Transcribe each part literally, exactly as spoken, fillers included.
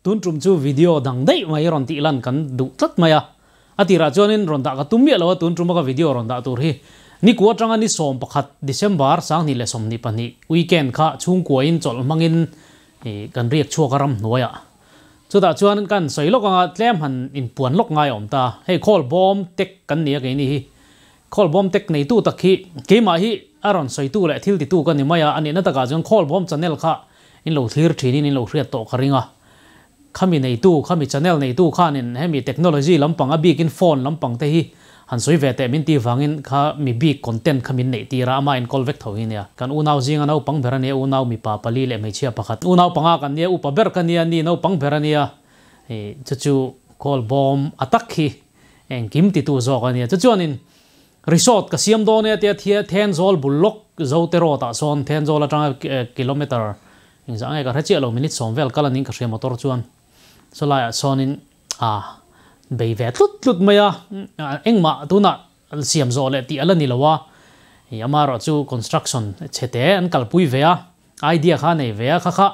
tun trum chu video dang dei mai ron ti lan kan du tat maya atira chonin ron da ka tumya lo tun trum ka video ron da tur hi ni ko tanga ni som pakhat December sang ni le som ni pani weekend kha chung ko in chol mangin e kan riak chu karam noya chu da chuan kan soilok anga tlem han in puan lok ngai om ta hei call bomb tek kan nia ke ni hi call bomb tek nei tu takhi ke ma hi aron soi tu le thil ti tu kan ni maya ani na ta ka jong call bomb channel kha in lo thlir thini in lo hriat to kharinga khami nei tu khami channel nei tu khan in hemi technology lampang a big in phone lampang te hi han soi ve te min ti wangin kha mi big content khamin nei ti ra ma in call vek thoin ya kan unaw jinga no pang berani unaw mi pa pali le mai chia pakhat unaw panga kan ne upa ber kan ya ni no pang berani ya e chu call bomb attack hi eng kim ti tu zo kan ya chu chuanin resort ka siam do ne te thia ten zol bulok zo te ro ta son ten zol atang kilometer ing zang e ka rachi lo minute som vel kala ning ka se motor chuan so la sonin a bei ve tut tut maya engma tuna siam zo le ti ala ni lawa yamaro chu construction chete an kalpui vea idea kha nei vea kha kha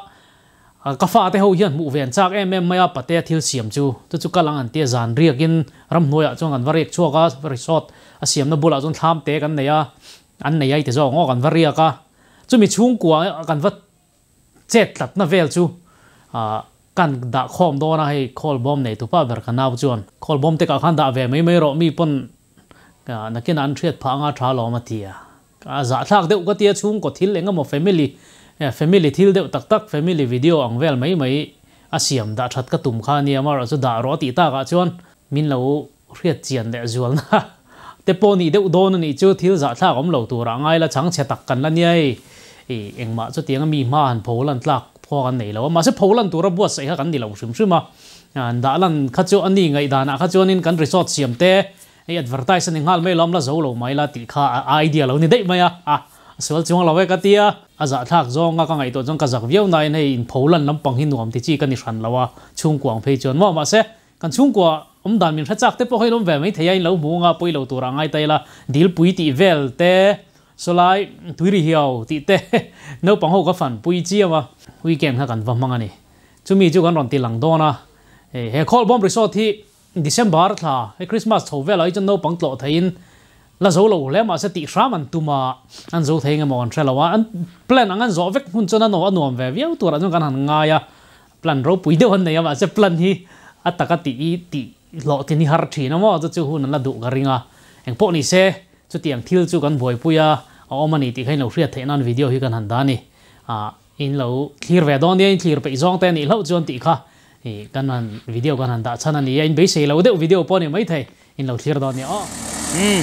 ka fa te ho hian mu ven chak em em maya pate thil siam chu chu chu kalang an te zan riakin ram noya chong an varek chuaka resort a siam na bula chon tham te kan neya an nei ai te zo ngo kan varia ka chu mi chung kwa kan vat chet lat na vel chu a kan da khom do na hei call bomb nei tu pa ber khanaw chuan call bomb te ka khan da ve mai mai ro mi pon ka nakin an thiat pha nga tha lo ma tia ka za thak deuh ka tia chung ko thil engam family family thil deuh tak tak family video ang vel mai mai asiam da that ka tum kha ni amar chu da ro ti ta ka chuan min lo riat chian le zual na te poni deuh don ni chu thil za thak om lo tu ra ngai la chang che tak kan la ni ai e engma chu tiang mi ma han pholan tlak pho kan nei lo ma se pholan tu ra buat sai kan ni lo shim shima an da lan kha chu ani ngai da na kha chu nin kan resort siam te ei advertise ni ngal mai lom la zo lo mai la ti kha idea lo ni dei maya a sol chung lo we ka tia aza thak zonga ka ngai to jong ka zak viau nai nei in pholan lampang hin nuam ti chi kan ni ran lawa chung kwang phei chon mo ma se kan chung kwa om dan min thachak te po hoi lom ve mai thei lo mu nga poi lo tu ra ngai tai la dil pui ti vel te solai tuiri hiao ti te no pang ho ka fan pui chi wa weekend ha kan va mangani chumi chu kan ron ti lang do na he call bomb resort hi December tha he Christmas thovel ai chon no pang tlo thein la zo lo le ma se ti shram an tuma an zo thei nga mon thelawa an plan angan zo vek hun chona no anom ve viau tu ra jong kan han nga ya plan ro pui deu han nei ma se plan hi ataka ti ti lo ti ni har thi na mo chu hun la du ga ringa eng po ni se chu tiang thil chu kan boi puya a omani ti khain lo hriat theinan video hi kan han dani a in lo clear ve don ni clear pe zong te ni lo chon ti kha e kan han video kan han da chana ni in be se lo de video po ni mai thai in lo clear don ni a um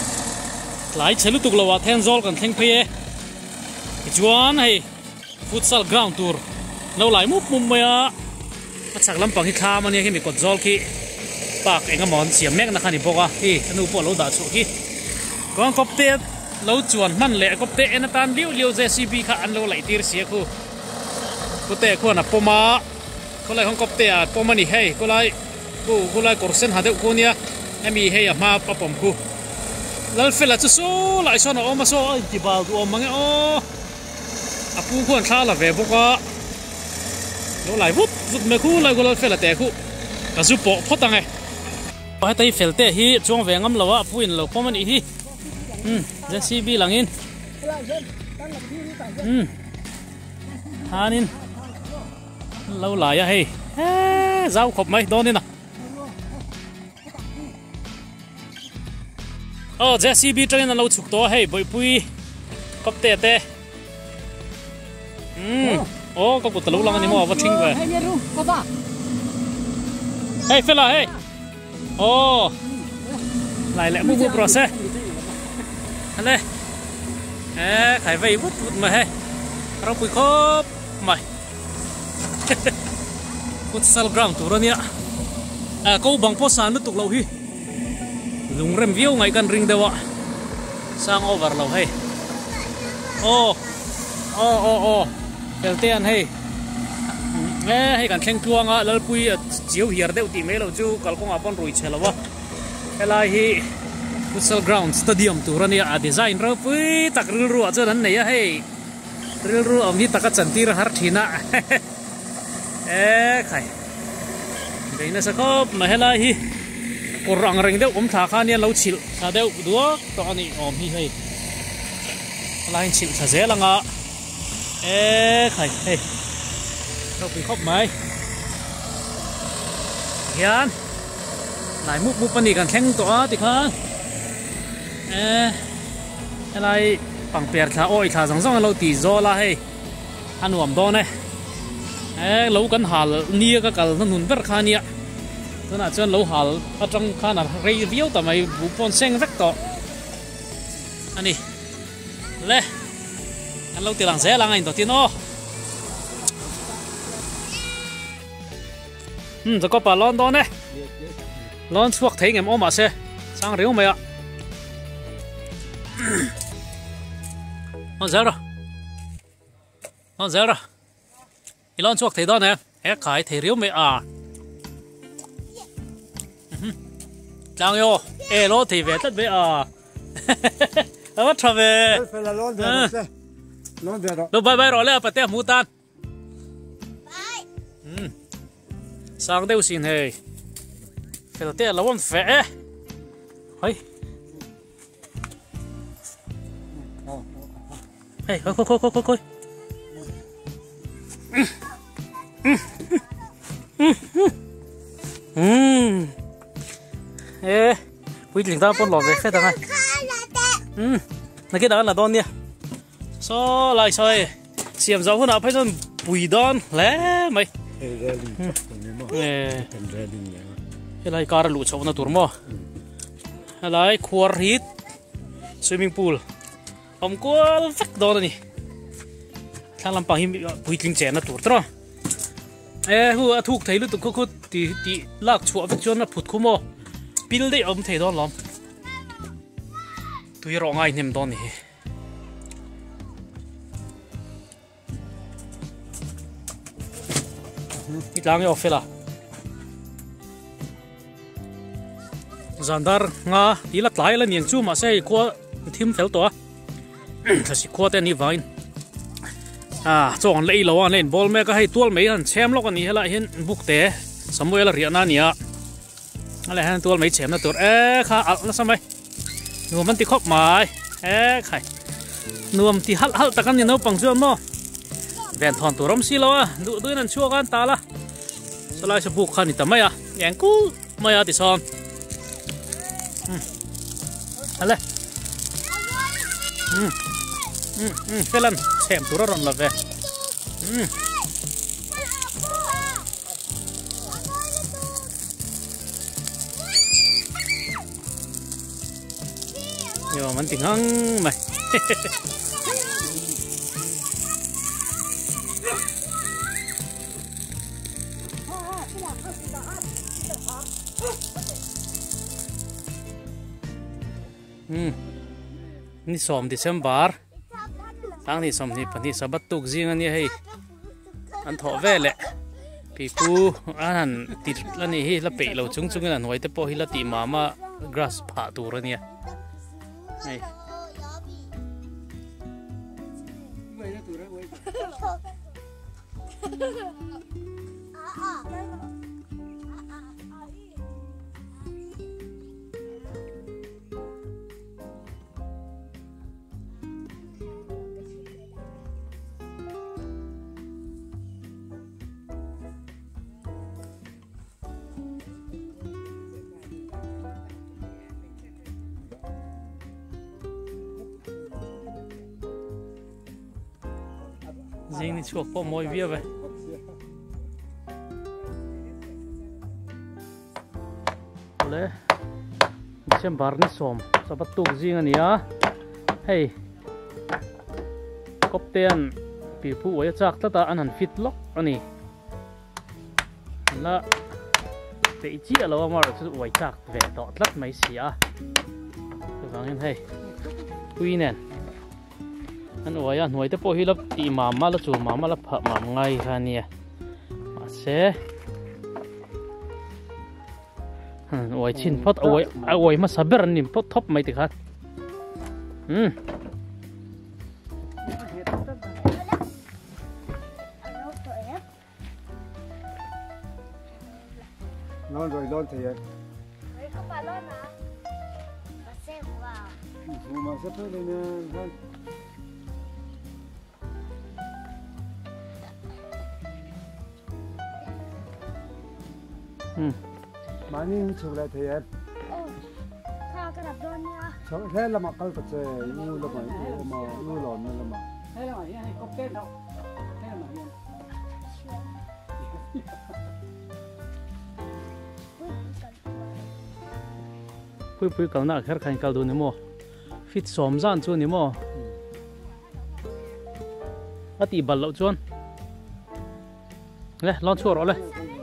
lai chelu tuk lo wa then zol kan theng phe chuan hei futsal ground tour lo lai mup mum maya achak lampang hi kha mani hi mi kot zol ki pak enga mon siam mek na khani boka hi anu po lo da chu ki gong kop te lo chuan man le kop te en tan liu liu J C B kha an lo lai tir sia khu ko te ko na poma ko lai hong kop te a poma ni hei ko lai ko ko lai korsen ha de ko nia emi hei a ma pa pom khu lal fela chu so lai so na o ma so ai ti bal tu o mangi o apu khon tha la ve boka lo lai vut vut me khu lai ko lal fela te khu ka zu po photang ai pa tai fel te hi chong ve ngam lawa puin lo poma ni hi um J C B langin um hanin lâu lại à hay rau khop mấy đó nên à oh J C B trên là lâu chụp to hay bồi bui cốc tê tê um oh có một lâu lăng anh mua vật chinh về hey fella hey oh lại lại mua mua process đây ê khai vây bút bút mà hay rau bùi khop mày futsal ground tu rania à câu bằng po san tuk lâu hi lung rem view ngai kan ring dewa sang over lâu hay oh oh oh oh peltean hay ê hay kan theng tuang a lal pui chiu hiar deu ti me lo chu kal kong apon rui chelawa helai hi futsal ground stadium tu rania a design ro pui tak ril ru a chan nei a hey ril ru am hi taka chantir har thina ê khai cái này sẽ có mà hay là hi cổ răng răng đâu ôm thả khăn nha lâu chịu sao đâu đúa đó này ôm hi hay lại chịu sao dễ là ngã ê khải hey đâu bị khóc mày hiền lại múc múc bên này càng khen tỏa thì khá ê lại bằng bẹt thả oi thả răng răng lâu tỉ do là hay ăn uống đó này ê lâu cần hal nia cái cái nó nôn vét khăn nia thế là chân lâu hal ở trong khăn là review tao mày vụ pon sen vét to anh đi lê anh lâu tiền làng dễ làng anh đầu tiên nó ừ giờ có bà lon đó này lon suốt thấy em ôm mà xe sang riêu mày ạ lon dễ rồi lon dễ rồi lon suốt thấy đó nè hết khai thấy riêu mày à chàng yo ê lon thì về tất về à ở bắt về lúc bay bay rồi lên phải té mũ tan sang đây xin hề phải té là vẫn phê hey hey coi coi coi coi coi ừm ê quý linh ta con lò về phê thằng này ừm này cái đó là đòn nha so lại soi xiêm gió hôm nào phải xong bùi đòn lẽ mày cái này cá lụt sâu nó tuột mò cái này khoa hít swimming pool ông có phát đòn này thằng làm bằng hình bùi linh chén nó tuột đó ê hùa thuốc thấy lúc tụi cô thì thì lạc chuột với chuột nó phụt khô mò pin đấy ông thấy đó lắm tụi rong ai nem đòn này ít lang yo phela zandar nga tila tlai la niang chu ma sei ko thim fel to thasi ko te ni vain à chong lei lo an len bol me ka hai tual mei han chem lok ani hela hin buk te samuel riana nia ale han tual mei chem na tur e kha al na samai nuam man ti khop mai e khai nuam ti hal hal takan ni no pang chu mo ven thon turam si lo a du du nan chuak an ta la salai sa buk khan ni tamai a yang ku mai a ti son hm ale hm hm hm felan sem tura ron la ve hm yo man ting hang mai hmm ni som December tang ni som ni pani sabat tuk jing ani hei an tho ve le pi pu an ti la ni hi la pe lo chung chung an hoi te po hi la ti mama grass pha tur ania ai riêng thì chuộc po mồi vía vậy lẽ xem bar ni som sabat tuk riêng anh nhá hey cốc tiền pi pu oi chak ta ta an han fit lock ani la te chi alo ma chu oi chak ve to tlat mai sia cái vang hen hey quy nè anh oi an hoi te po hi la ti ma ma la chu ma ma la pha ma ngai kha ni ma se oi chin pot oi oi ma saber ni pot thop mai ti khat hm lon rồi lon thì đấy không phải lon à mà xem vào mà sắp tới đây nè ừ 많이 쳐라 돼 ồ tha cái đập lon nha 저 해라 막 깔고 제 이거 막 이거 막 이거 없는 거 thế là mày cốc kết đâu thế là mày pui pui kal na kher khain kal du ni mo fit som zan chu ni mo ati bal lo chuan le lon chu ro le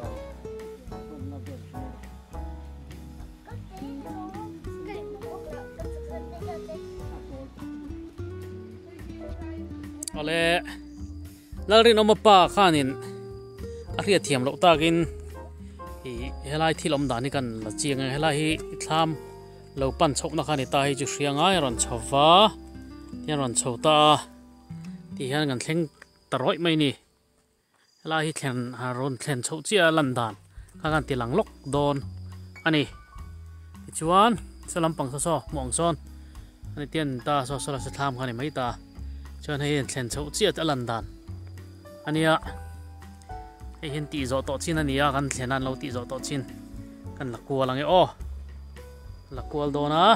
ale lalrin oma pa khanin a ria thiam lo takin hi helai thilom dani kan la chiang helai hi thlam lo pan chok na khani ta hi chu hrianga ron chawa tian ron chhota ti hian kan thleng taroi mai ni helai hi thlen ha ron thlen chho chia lan dan kha kan ti lang lok don ani chuan salam pang so so mong son ani tian ta so so la sa thlam khani mai ta cho nên thèn chậu chia tại lần đàn anh ạ hay hiện tỷ rõ tọt chín anh ạ gần thèn ăn lâu tỷ rõ tọt chín gần là cua là nghe ô là cua đồ na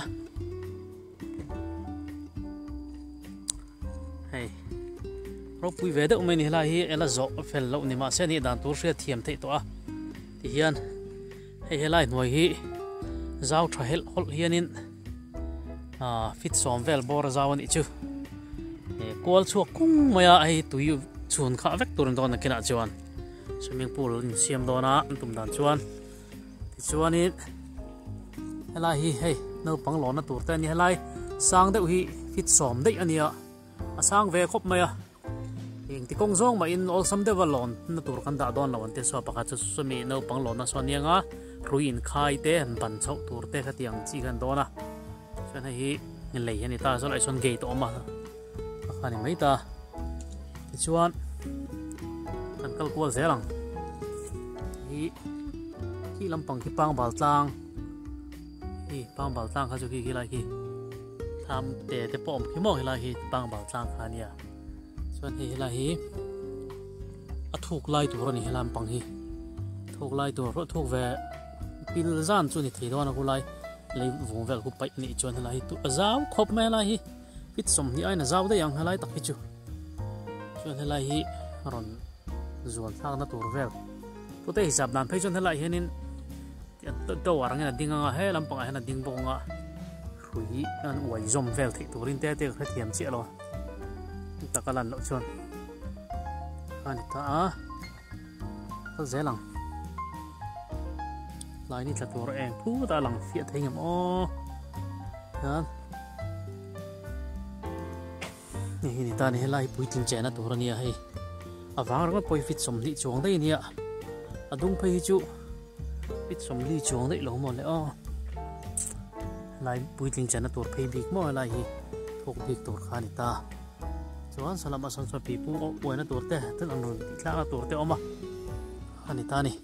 hay rồi vui vẻ được mình là hi là rõ phải lâu ni mà sẽ ni đàn tu sẽ thiềm thấy to thì hiện hay hay lại nuôi hi giao tra hết hol hiền in à fit som vel bor giao anh chứ kual chuak kung maya ai tui chun kha vek tur don na kina chuan swimming pool in siam dona tum dan chuan ti chuan in helai hi hei no panglo na tur te ni helai sang deuh hi fit som dei ania a sang ve khop maya ing ti kong zong ma in ol sam devalon na tur kan da don lawan te so pakha chu sumi no panglo na sonianga ruin khai te han ban chau tur te khatiang chi kan dona chuan hi lei ani ta so lai son gate oma anh mấy ta thì chuan anh câu qua dễ lắm thì khi làm bằng cái băng bảo tàng thì băng bảo tàng khai cho khi khi lại khi tham để để bom khi mò lại khi băng bảo tàng khai nia chuan thì lại khi à thuộc lại tụi nó làm bằng khi thuộc lại tụi nó thuộc về pin gian chuan thì thấy đó nó cũng lại lấy vùng về cũng bay nị chuan lại tụi giáo khop mẹ lại khi ít som hi ai na zau de yang halai tak hi chu chuan helai hi ron zuan thak na tur vel to te hisab nan phei chuan helai hianin to warang na dinga he lampang a na ding bonga hui an uai zom vel thei turin te te kha thiam chi lo takalan lo chuan ani ta a ko zelang lai ni tla tur eng phu ta lang fia thei ngam o han ni ta ni helai pui tin chena tur ania hei awang ro poi fit som li chong dei nia adung phei chu fit som li chong dei lo mo le o lai pui tin chena tur phei bik mo lai hi thok bik tur khani ta chuan salama san so pi pu o poina tur te tan an ron tla na tur te oma ani ta ni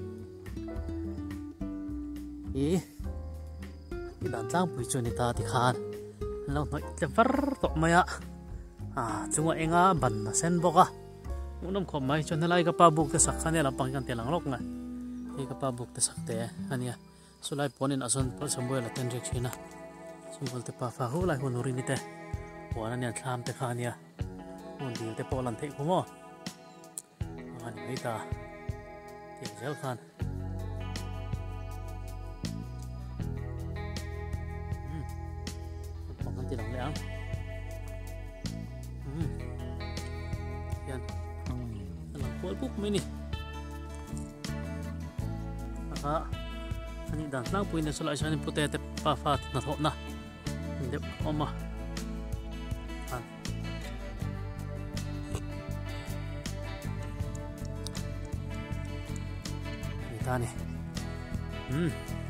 e idan tlang pui chu ni ta ti khan lo noi te var to maya à chúng em ngã bẩn là sen bọc à cũng nông khom mai cho nên lại cái pa buộc cái sạc này là bằng cái tiền lăng lốc này cái pa buộc cái sạc thế anh à số lại ponin ason có sắm bơi là tiền rẻ china sắm bơi cái pa phá hú lại hôn urin thế của anh à tham thế khani à hôn đi thế po lần thế không mo anh ấy ta tiền dễ khan bằng cái tiền lăng lẽ yan alam ko albuk may ni aka ani dan lang po ina sala siya ni putete pa fat na to na hindi oma an ita ni hmm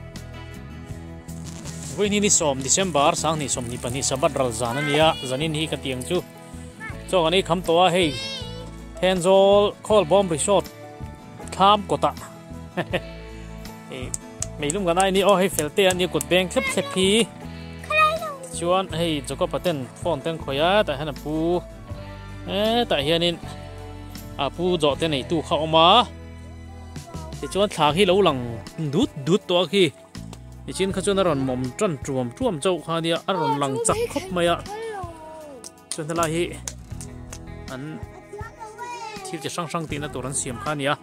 với ni som December sang ni som ni pani sabat ral zana niya zanin hi ka tiang chu cho anh ấy khám toa hey Henzol Call Bomb Resort tham của ta mấy lúc gần đây ni ô hay phèn tiền ni cột beng khép khép phi chuan hay cho có paten phone tên khói á tại hắn là pu tại hiện nên à pu dọ tên này tu khẩu mà thì chuan thà khi lâu lằng đút đút to khi thì trên khá chuan aron mồm tròn chuom chuom châu khá đi aron lằng chắc khóc mày á chuan thế là hi anh thiếu chỉ sang sang tin là tụi anh xiêm khá nhỉ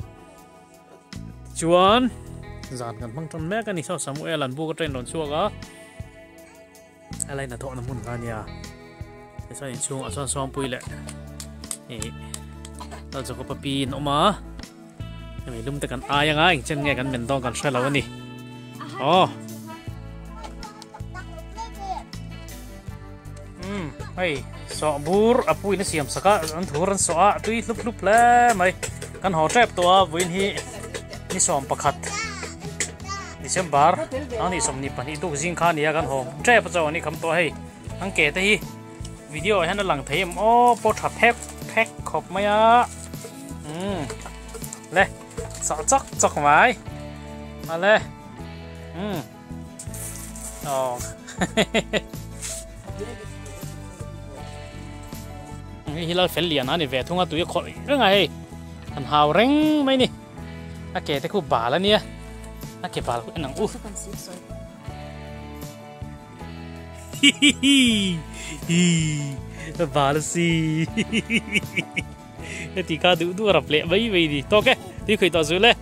chuan dàn gần băng tròn mẹ cái này sao Samuel lần bu cái trên đòn xua cả ai lại là thọ nó muốn khá nhỉ thế sao nhìn chung ở son son pui lệเราจะก็ปปีนออกมาไม่ลุ่มแต่กันอายยังไงเช่นไงกันเป็นต้องกันใช่แล้วนี่อ๋ออืมไอ้สอบบูร์อปุยนี่เสียมสักอันถูรันสอบตุยลุบลุบแล้วไหมกันหอแทบตัววินฮีนี่สอมประคัดดิเซมบาร์อันนี้สมนิปันนี่ตุกจิงขานี่กันหอแทบเจ้าอันนี้คำตัวให้อังเกตที่วิดีโอให้นั่นหลังเทียมโอ้โปรทับแพ็คแพ็คขอบไหมอ่ะอืมเลยสอดจักจักไหมมาเลยอืมอ๋อนี่เราเฟลเลียนนะนี่เวทุ่งอ่ะตัวยี่ขอเรื่องไงอันหาวเร่งไหมนี่นักเกตที่กูบาแล้วเนี่ยนักเก็บบาแล้วหนังอู้ฮิฮิฮิฮิบาลสิที่ข้าดูดูรับเละไปไปดิโอเคที่เคยต่อสู้เลย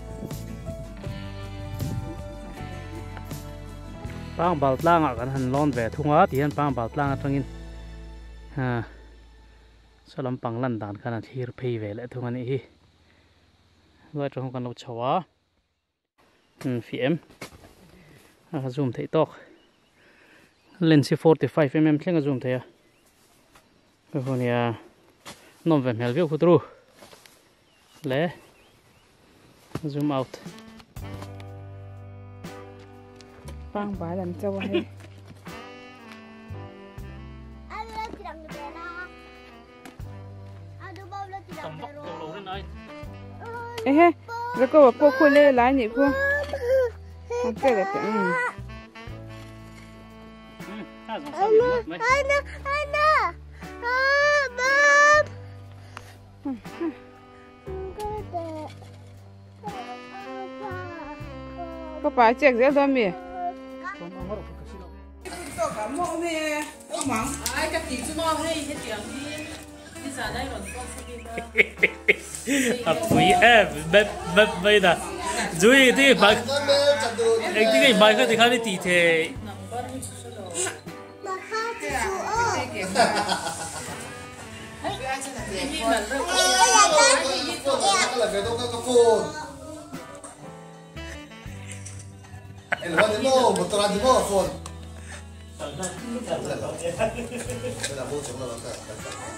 ปังบาลล่างอ่ะกันหันร้อนแหวทุ่งอ่ะที่หันปังบาลล่างตรงนี้ฮะสลัมปังลันดานขนาดที่เพย์แหวและทุ่งอันนี้ว่าตรงกันเราชัวอืมฟิเอ็มอ่ะซูมถ่ายตอกเลนส์สี่สิบห้า mm เช่นกับซูมถ่ายอ่ะก็คนนี้น้องแวมเฮลวิวคุดรูเล่ zoom out ปังบาลันจะไว้เอ๊ะแล้วก็ว่าพวกคุณเล่ร้ายนี่พวกมันเกิดอะไรอืมก็ป่าเจ๊กเสียตัวมีตัวกับหม้อแม่หมังไอ้กะทิจุ่มให้เฮ็ดเสียงที่ที่สาได้หล่นก็สักทีอ่ะปุยเอ๊ะแบบแบบไม่ได้จุ้ยที่บ้านเอ็งที่ไงบ้านก็ที่เขาได้ตีเท El Juan de Mo, motor de Mo, phone. La voce, una